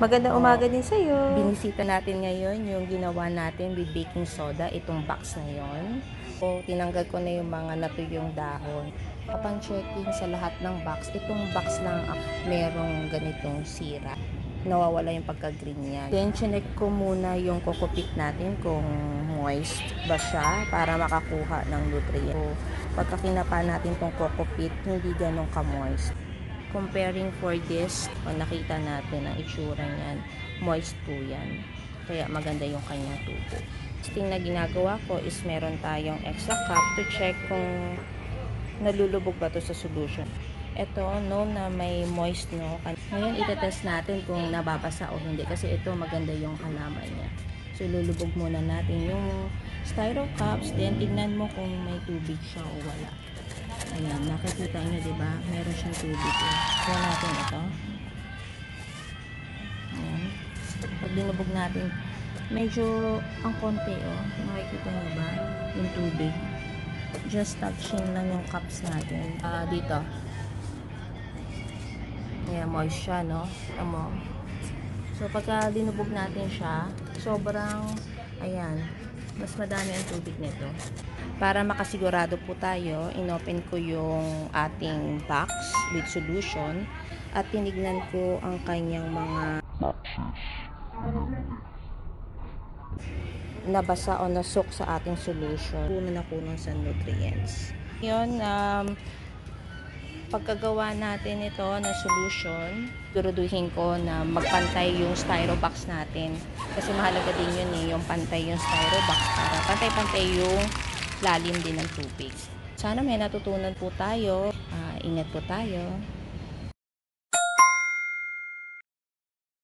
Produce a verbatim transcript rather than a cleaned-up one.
Magandang umaga din sa'yo. Binisita natin ngayon yung ginawa natin with baking soda, itong box na yon. So, tinanggal ko na yung mga natuyong dahon. Upon checking sa lahat ng box, itong box lang merong ganitong sira. Nawawala yung pagka-green niya. Then, chinek ko muna yung kokopit natin kung moist ba siya para makakuha ng nutrient. So, pagka kinapa natin tong kokopit, hindi ganun ka-moist. Comparing for this, o nakita natin ang itsura niyan, moist po yan. Kaya maganda yung kanyang tubo. Next thing na ginagawa ko is meron tayong extra cup to check kung nalulubog ba to sa solution. Ito, no na may moist, no. Ngayon, itetest natin kung nababasa o hindi kasi ito maganda yung halaman niya. So, lulubog muna natin yung styro cups, then tignan mo kung may tubig siya o wala. Ayan, nakikita nyo, diba? Meron siyang tubig. Eh. Kaya natin ito. Ayan. Pag dinubog natin, medyo ang konti, oh. Nakikita nyo ba? Yung tubig. Just touching lang yung cups natin. Uh, dito. Ayan, moist siya, no? Tamo. So, pagka dinubog natin siya, sobrang, ayan, mas madami ang tubig nito. Para makasigurado po tayo, inopen ko yung ating box with solution at tinignan ko ang kanyang mga nabasa o nasok sa ating solution. Puno na kuno sa nutrients. Yun, um, pagkagawa natin ito na solution, guruduhin ko na magpantay yung styro box natin. Kasi mahalaga din yun eh, yung pantay yung styro box para pantay-pantay yung lalim din ng tubig. Sana may natutunan po tayo. Uh, ingat po tayo.